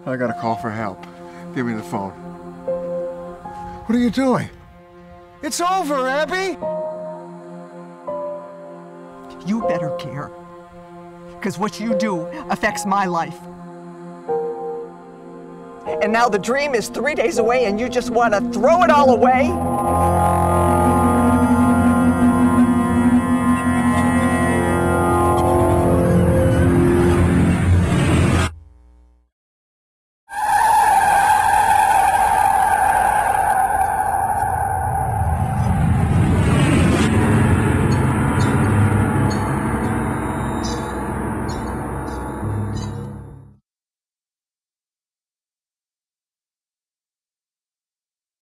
I got a call for help. Give me the phone. What are you doing? It's over, Abby! You better care. Because what you do affects my life. And now the dream is 3 days away and you just want to throw it all away?